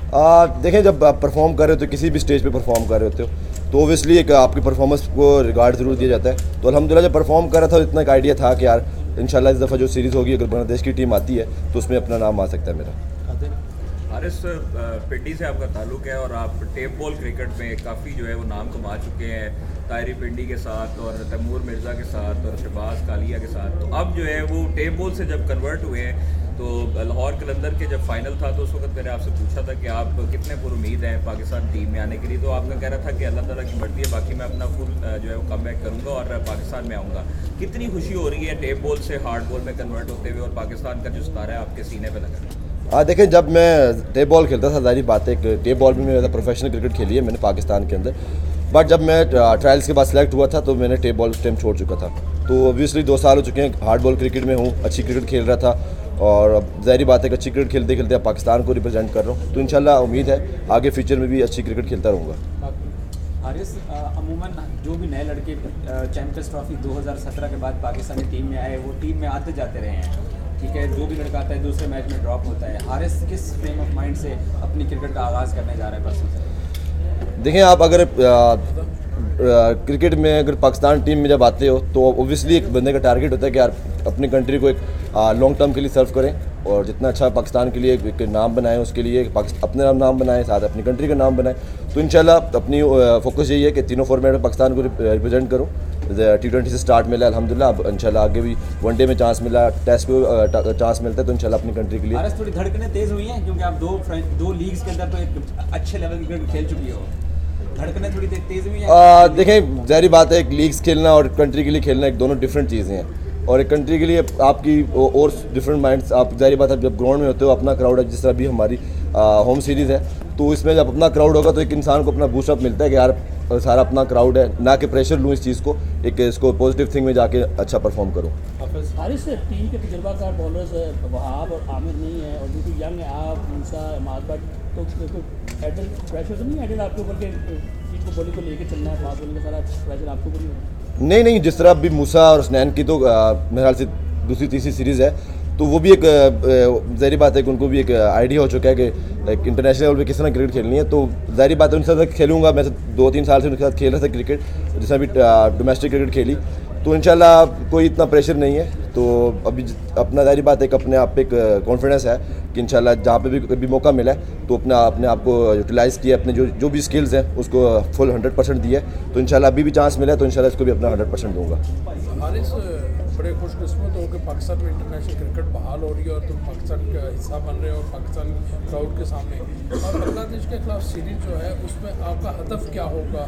देखें, जब आप परफॉर्म कर रहे हो तो किसी भी स्टेज पे परफॉर्म कर रहे होते हो तो ओबियसली एक आपकी परफॉर्मेंस को रिगार्ड ज़रूर दिया जाता है। तो अल्हम्दुलिल्लाह जब परफॉर्म कर रहा था इतना एक आइडिया था कि यार इंशाल्लाह इस दफ़ा जो सीरीज़ होगी, अगर बांग्लादेश की टीम आती है तो उसमें अपना नाम आ सकता है मेरा। हारिस, पिंडी से आपका ताल्लुक़ है और आप टेप बॉल क्रिकेट में काफ़ी जो है वो नाम कमा चुके हैं, तायरी पिंडी के साथ और तैमूर मिर्ज़ा के साथ और शहबाज कालिया के साथ। तो अब जो है वो टेप बॉल से जब कन्वर्ट हुए हैं तो लाहौर कलंदर के जब फाइनल था तो उस वक्त मैंने आपसे पूछा था कि आप कितने पुरुमीद हैं पाकिस्तान टीम में आने के लिए, तो आपका कह रहा था कि अल्लाह ताला की मर्ज़ी है, बाकी मैं अपना फुल जो है वो कम बैक करूँगा और पाकिस्तान में आऊँगा। कितनी खुशी हो रही है टेप बॉल से हार्ड बॉल में कन्वर्ट होते हुए और पाकिस्तान का जो सितारा है आपके सीने पर लगा? देखें, जब मैं टेप बॉल खेलता था, सारी बात है, टेप बॉल में मेरा प्रोफेशनल क्रिकेट खेली है मैंने पाकिस्तान के अंदर, बट जब मैं ट्रायल्स के बाद सिलेक्ट हुआ था तो मैंने टेप बॉल उस टाइम छोड़ चुका था। तो ऑब्वियसली 2 साल हो चुके हैं हार्ड बॉल क्रिकेट में हूँ, अच्छी क्रिकेट खेल रहा था और अब ज़ाहिर बात है कि अच्छी क्रिकेट खेलते खेलते पाकिस्तान को रिप्रेजेंट कर रहा हूँ। तो इंशाल्लाह उम्मीद है आगे फ्यूचर में भी अच्छी क्रिकेट खेलता रहूँगा। हारिस, अमूमन जो भी नए लड़के चैम्पियंस ट्रॉफी 2017 के बाद पाकिस्तानी टीम में आए वो टीम में आते जाते रहे हैं, ठीक है, जो भी लड़का आता है दूसरे मैच में ड्रॉप होता है। हारिस किस फ्रेम ऑफ माइंड से अपनी क्रिकेट का आगाज़ करने जा रहे हैं परसों से? देखें, आप अगर क्रिकेट में अगर पाकिस्तान टीम में जब आते हो तो ओबियसली एक बंदे का टारगेट होता है कि यार अपनी कंट्री को एक लॉन्ग टर्म के लिए सर्व करें और जितना अच्छा पाकिस्तान के लिए एक नाम बनाएं, उसके लिए अपने नाम बनाएं, साथ अपनी कंट्री का नाम बनाएं। तो इंशाल्लाह अपनी फोकस यही है कि तीनों फॉर्मेट में पाकिस्तान को रिप्रेजेंट करूँ। T20 से स्टार्ट मिला अल्हम्दुलिल्लाह, अब इंशाल्लाह आगे भी वनडे में चांस मिला, टेस्ट पे चांस मिलता है तो इंशाल्लाह अपनी कंट्री के लिए। हारिस, थोड़ी धड़कनें तेज़ हुई हैं क्योंकि आप दो लीग्स के अंदर तो एक अच्छे लेवल की क्रिकेट खेल चुकी हो, धड़कनें थोड़ी तेज़ हुई हैं? देखें, ज़ाहिर बात है, एक लीग्स खेलना और कंट्री के लिए खेलना एक दोनों डिफरेंट चीज़ें हैं और एक कंट्री के लिए आपकी और डिफरेंट माइंड्स। आप ज़ाहिर बात है जब ग्राउंड में होते हो, अपना क्राउड है, जिस तरह भी हमारी होम सीरीज़ है, तो इसमें जब अपना क्राउड होगा तो एक इंसान को अपना बूस्टअप मिलता है कि यार सारा अपना क्राउड है, ना कि प्रेशर लूँ इस चीज़ को, एक इसको पॉजिटिव थिंग में जाके अच्छा परफॉर्म करूँ। हारिस, टीम के तजुर्बाकार बॉलर्स वहाब और आमिर नहीं है और जो यंग है आप, मूसा, इमाद भट्ट, तो एडल प्रेशर तो नहीं एडल आपके ऊपर के टीम को बॉलिंग को लेकर चलना है, फास्ट बॉलिंग का सारा प्रेशर आपके ऊपर नहीं? नहीं, जिस तरह अभी मूसा और स्नैन की तो मेरे ख्याल से दूसरी तीसरी सीरीज़ है, तो वो भी एक ज़ाहिर बात है कि उनको भी एक आइडिया हो चुका है कि लाइक इंटरनेशनल लेवल पे किस तरह क्रिकेट खेलनी है। तो ज़ाहिर बात है उनके साथ खेलूँगा, मैं 2-3 साल से उनके साथ खेल रहा था क्रिकेट, जिसमें भी डोमेस्टिक क्रिकेट खेली, तो इंशाल्लाह कोई इतना प्रेशर नहीं है। तो अभी अपना ज़ाहिर बात है कि अपने आप पे एक कॉन्फिडेंस है कि इंशाल्लाह जहाँ पे भी कभी मौका मिला है तो अपने आप को यूटिलाइज़ किया, अपने जो भी स्किल्स हैं उसको फुल 100% दिया है। तो इंशाल्लाह अभी भी चांस मिला है तो इंशाल्लाह इसको भी अपना 100% दूँगा। हारिस, बड़े खुशकिस्मत हो कि पाकिस्तान में इंटरनेशनल क्रिकेट बहाल हो रही है और तुम पाकिस्तान का हिस्सा बन रहे हो और पाकिस्तान क्राउड के सामने, और बांग्लादेश के खिलाफ सीरीज जो है उसमें आपका हदफ क्या होगा?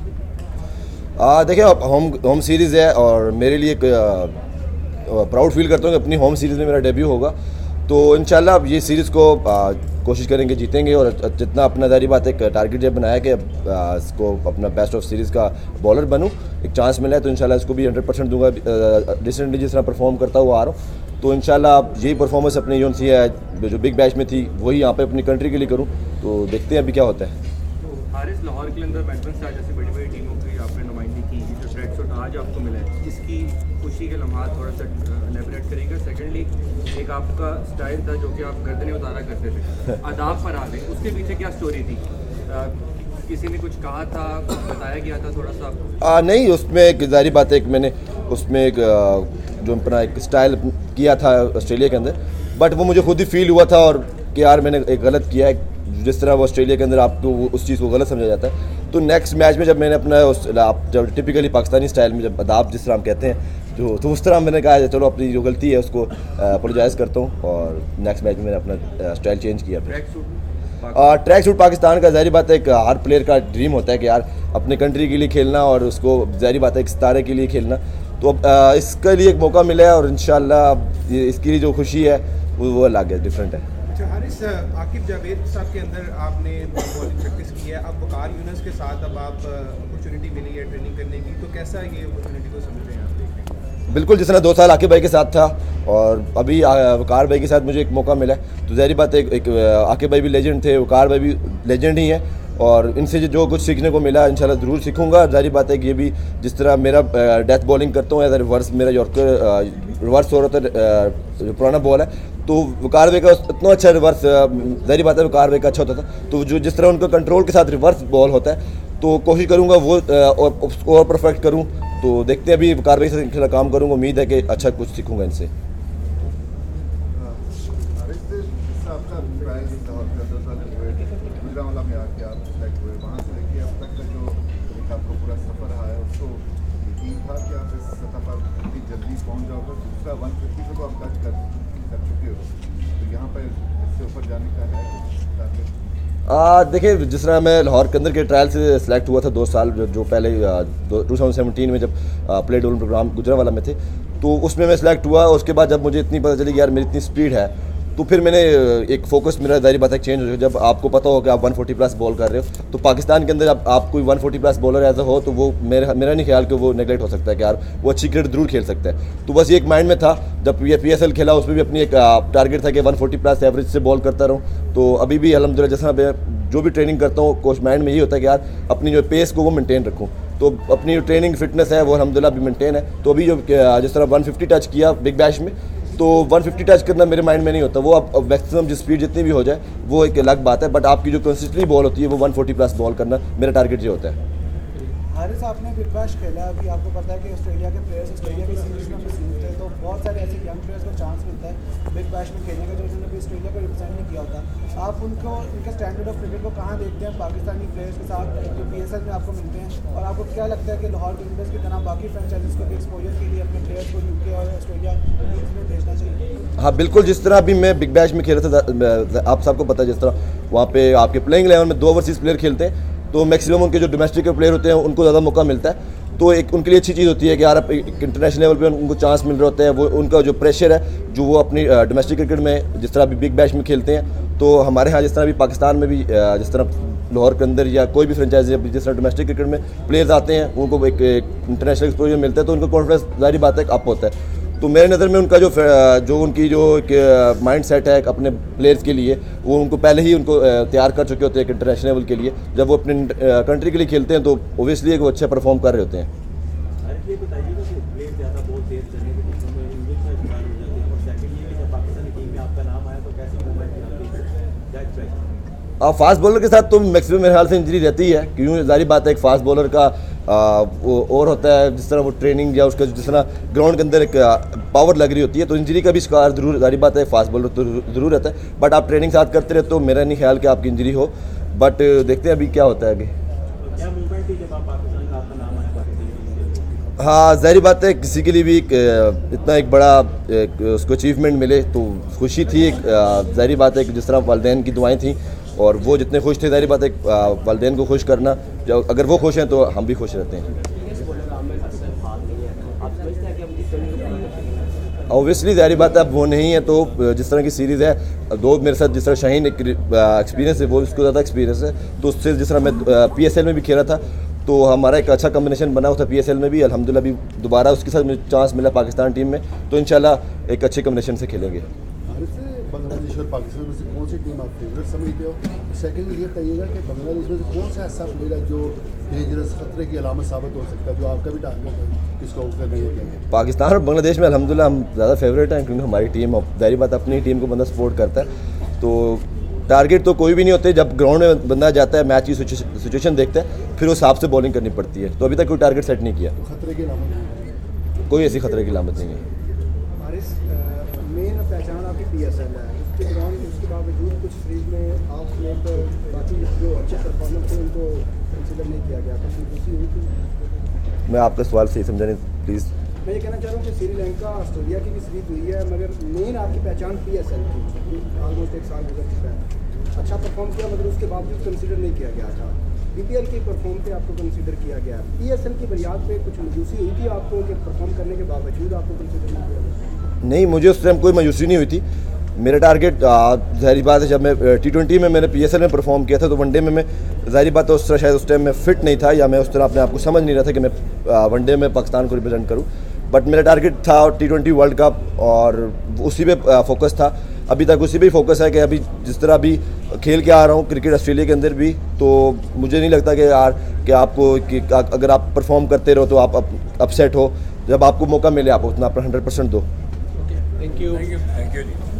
देखिए, होम सीरीज़ है और मेरे लिए प्राउड फील करता हूँ कि अपनी होम सीरीज़ में मेरा डेब्यू होगा। तो इंशाल्लाह अब ये सीरीज़ को कोशिश करेंगे जीतेंगे और जितना अपना ज़ाहिर बात एक टारगेट जब बनाया कि इसको अपना बेस्ट ऑफ सीरीज़ का बॉलर बनूं, एक चांस मिला है तो इंशाल्लाह इसको भी 100% दूंगा। रिसेंटली जिस तरह परफॉर्म करता हुआ आ रहा हूँ तो इंशाल्लाह अब यही परफॉर्मेंस अपनी जो सी है जो बिग बैच में थी वही यहाँ पे अपनी कंट्री के लिए करूँ। तो देखते हैं अभी क्या होता है। हारिस, लाहौर के अंदर बैट्समैन स्टार जैसे बड़ी बड़ी टीमों की आपने नुमाइंदगी की, जो ट्रैक शॉट आज आपको मिला है, इसकी खुशी के लम्हात थोड़ा सा एलेबरेट करेंगे। सेकेंडली, एक आपका स्टाइल था जो कि आप गर्दनें उतारा करते थे, आदाब पर आ गए, उसके पीछे क्या स्टोरी थी? किसी ने कुछ कहा था, कुछ बताया गया था थोड़ा सा? नहीं, उसमें एक ज़ाहिर बात है कि मैंने उसमें एक जो अपना एक स्टाइल किया था ऑस्ट्रेलिया के अंदर, बट वो मुझे खुद ही फील हुआ था और कि यार मैंने एक गलत किया है। जिस तरह वो ऑस्ट्रेलिया के अंदर आपको उस चीज़ को गलत समझा जाता है, तो नेक्स्ट मैच में जब मैंने अपना आप जब टिपिकली पाकिस्तानी स्टाइल में जब अदाब जिस तरह हम कहते हैं जो, तो उस तरह मैंने कहा चलो अपनी जो गलती है उसको अपोलोजाइज़ करता हूँ और नेक्स्ट मैच में मैंने अपना स्टाइल चेंज किया। ट्रैक सूट पाकिस्तान का ज़ाहिर बात है एक हर प्लेयर का ड्रीम होता है कि यार अपने कंट्री के लिए खेलना और उसको ज़ाहिर बात है एक सितारे के लिए खेलना। तो अब इसके लिए एक मौका मिला है और इंशाल्लाह इसकी जो खुशी है वो अलग है, डिफरेंट है। अच्छा हारिस, आकिब जावेद साहब के अंदर आपने बॉलिंग प्रैक्टिस की है, अब वकार यूनुस के साथ अब आप अपॉर्चुनिटी मिली है ट्रेनिंग करने की, तो कैसा है ये अपॉर्चुनिटी को समझ रहे हैं आप देखने का? बिल्कुल, जिस तरह 2 साल आकिब भाई के साथ था और अभी वकार भाई के साथ मुझे एक मौका मिला है, तो ज़ाहिर बात है एक आकिब भाई भी लेजेंड थे, वकार भाई भी लेजेंड ही हैं और इनसे जो कुछ सीखने को मिला इंशाल्लाह ज़रूर सीखूंगा। ज़ाहिर बात है कि ये भी जिस तरह मेरा डेथ बॉलिंग करता हूँ एज ए रिवर्स मेरा यॉर्कर रिवर्स हो रहा था, जो पुराना बॉल है, तो वकार भाई का इतना अच्छा रिवर्स, ज़ाहिर बात है वकार भाई का अच्छा होता था। तो जो जिस तरह उनका कंट्रोल के साथ रिवर्स बॉल होता है, तो कोशिश करूँगा वो और उसको और परफेक्ट करूँ। तो देखते हैं, अभी वकार भाई से इंशाल्लाह काम करूँगा, उम्मीद है कि अच्छा कुछ सीखूँगा इनसे। देखिए, जिस तरह मैं लाहौर के अंदर के ट्रायल से सिलेक्ट हुआ था 2 साल जो पहले 2017 में जब प्ले डेवलपमेंट प्रोग्राम गुजरांवाला में थे, तो उसमें मैं सिलेक्ट हुआ। उसके बाद जब मुझे इतनी पता चली कि यार मेरी इतनी स्पीड है, तो फिर मैंने एक फोकस मेरा ज़ाहिर बात है चेंज हो गया। जब आपको पता हो कि आप 140 प्लस बॉल कर रहे हो, तो पाकिस्तान के अंदर आप कोई 140 प्लस बॉलर ऐसा हो, तो वो मेरा नहीं ख्याल कि वो नेगलेक्ट हो सकता है कि यार वो अच्छी क्रिकेट जरूर खेल सकता है। तो बस ये एक माइंड में था। जब ये PSL खेला, उसमें भी अपनी एक टारगेट था कि 140 प्लस एवरेज से बॉल करता रहूँ। तो अभी भी अल्हम्दुलिल्लाह जैसा मैं जो भी ट्रेनिंग करता हूँ, कोच माइंड में यही होता है कि यार अपनी जो पेस को वो मेंटेन रखूँ। तो अपनी जो ट्रेनिंग फिटनेस है वो अल्हम्दुलिल्लाह अभी मेंटेन है। तो अभी जो जिस तरह 150 टच किया बिग बैश में, तो 150 टच करना मेरे माइंड में नहीं होता। वो अब मैक्सिमम जो स्पीड जितनी भी हो जाए वो एक अलग बात है, बट आपकी जो कंसिस्टेंटली बॉल होती है वो 140 प्लस बॉल करना मेरा टारगेट ये होता है। हारिस, आपने बिग बैश खेला, अभी आपको पता है कि ऑस्ट्रेलिया के प्लेयर्स ऑस्ट्रेलिया की सीरीज में सीमित थे, तो बहुत सारे ऐसे यंग प्लेयर्स को चांस मिलता है बिग बैश में खेलने का जो उन्होंने भी ऑस्ट्रेलिया को रिप्रेजेंट नहीं किया होता। आप उनको उनके स्टैंडर्ड ऑफ क्रिकेट को कहाँ देखते हैं पाकिस्तानी प्लेयर्स के साथ जो PSL में आपको मिलते हैं, और आपको क्या लगता है कि लाहौर विंडर्स की तरह बाकी फ्रेंचाइजीज को भी एक्सपोजर के लिए अपने प्लेयर्स को UK और ऑस्ट्रेलिया लीग्स में भेजना चाहिए? हाँ बिल्कुल, जिस तरह अभी मैं बिग बैश में खेल रहा था, आप सबको पता है जिस तरह वहाँ पे आपके प्लेइंग 11 में 2 ओवरसीज़ प्लेयर खेलते हैं, तो मैक्सिमम उनके जो डोमेस्टिक के प्लेयर होते हैं उनको ज़्यादा मौका मिलता है। तो एक उनके लिए अच्छी चीज़ होती है कि यार इंटरनेशनल लेवल पे उनको चांस मिल रहे होते हैं। वो उनका जो प्रेशर है जो वो अपनी डोमेस्टिक क्रिकेट में जिस तरह अभी बिग बैश में खेलते हैं, तो हमारे यहाँ जिस तरह अभी पाकिस्तान में भी जिस तरह लाहौर के अंदर या कोई भी फ्रेंचाइजी जिस तरह डोमेस्टिक क्रिकेट में प्लेयर्स आते हैं, उनको एक इंटरनेशनल एक्सपोजर मिलता है, तो उनका कॉन्फिडेंस ज़ाहिर बात है अप होता है। तो मेरे नज़र में उनका जो उनकी जो माइंड सेट है अपने प्लेयर्स के लिए, वो उनको पहले ही उनको तैयार कर चुके होते हैं इंटरनेशनल लेवल के लिए। जब वो अपने कंट्री के लिए खेलते हैं तो ओबियसली वो अच्छा परफॉर्म कर रहे होते हैं। फास्ट बॉलर के साथ तो मैक्सिमम मेरे ख्याल से इंजरी रहती है, क्योंकि जाहिर बात है एक फास्ट बॉलर का वो और होता है जिस तरह वो ट्रेनिंग या उसका जिस तरह ग्राउंड के अंदर एक पावर लग रही होती है, तो इंजरी का भी शिकार जरूर जाहिर बात है फास्ट बॉलर तो ज़रूर रहता है। बट आप ट्रेनिंग साथ करते रहे तो मेरा नहीं ख्याल कि आपकी इंजरी हो, बट देखते हैं अभी क्या होता है आगे। हाँ जाहिर बात है किसी के लिए भी इतना एक बड़ा उसको अचीवमेंट मिले तो खुशी थी। जाहिर बात है कि जिस तरह वालिदैन की दुआएं थी और वो जितने खुश थे, जाहिर बात है वालिदैन को खुश करना, जब अगर वो खुश हैं तो हम भी खुश रहते हैं। ऑब्वियसली जाहिर बात है अब वो नहीं है, तो जिस तरह की सीरीज़ है, 2 मेरे साथ जिस तरह शाहीन एक एक्सपीरियंस है वो उसको ज़्यादा एक्सपीरियंस है, तो उससे जिस तरह मैं PSL में भी खेला था तो हमारा एक अच्छा कॉम्बिनेशन बना हुआ था PSL में भी। अल्हम्दुलिल्लाह भी दोबारा उसके साथ मुझे चांस मिला पाकिस्तान टीम में, तो इंशाल्लाह एक अच्छे कॉम्बिनेशन से खेलेंगे। बांग्लादेश और पाकिस्तान में से कौन सी टीम आप फेवरेट समझते हो? सेकंड ये बताइएगा कि बांग्लादेश में से कौन सा ऐसा प्लेयर है जो डेंजरस खतरे की अलामत साबित हो सकता है, जो आपका भी टारगेट है किसको आउट करने के? पाकिस्तान और बांग्लादेश में अल्हम्दुलिल्लाह हम ज़्यादा फेवरेट हैं, क्योंकि हमारी टीम जाहिर बात अपनी टीम को बंदा सपोर्ट करता है। तो टारगेट तो कोई भी नहीं होते, जब ग्राउंड में बंदा जाता है मैच की सिचुएशन देखता है, फिर उस हिसाब से बॉलिंग करनी पड़ती है। तो अभी तक कोई टारगेट सेट नहीं किया। तो खतरे की अलामत कोई ऐसी खतरे की अलामत नहीं है। मेन पहचान आपकी PSL है, उसके दौरान उसके बावजूद कुछ सीरीज में आपने तो बाकी जो अच्छे परफॉर्मेंस थे उनको कंसिडर नहीं किया गया, तो दूसरी हुई थी। मैं आपका सवाल सही समझा नहीं, प्लीज़। मैं ये कहना चाह रहा हूँ कि श्रीलंका ऑस्ट्रेलिया की भी सीरीज हुई है, मगर मेन आपकी पहचान PSL थी। ऑलमोस्ट 1 साल गुजर चुका है, अच्छा परफॉर्म किया मगर उसके बावजूद कंसिडर नहीं किया गया था। BPL के परफॉर्म पे आपको कंसिडर किया गया, PSL की बुनियाद पे कुछ मायूसी हुई थी आपको कि परफॉर्म करने के बावजूद आपको कंसिडर नहीं किया गया? नहीं, मुझे उस टाइम कोई मायूसी नहीं हुई थी। मेरा टारगेट ज़ाहिर बात है, जब मैं T20 में मैंने PSL में परफॉर्म किया था, तो वनडे में मैं ज़ाहिर बात है उस तरह शायद उस टाइम मैं फिट नहीं था, या मैं उस तरह अपने आप को समझ नहीं रहा था कि मैं वनडे में पाकिस्तान को रिप्रेजेंट करूं। बट मेरा टारगेट था T20 वर्ल्ड कप, और उसी पे फोकस था। अभी तक उसी पे ही फोकस है कि अभी जिस तरह अभी खेल के आ रहा हूँ क्रिकेट ऑस्ट्रेलिया के अंदर भी, तो मुझे नहीं लगता कि यार कि आपको कि अगर आप परफॉर्म करते रहो तो आप अपसेट हो। जब आपको मौका मिले आप उतना अपना 100% दो। Thank you. Thank you ji.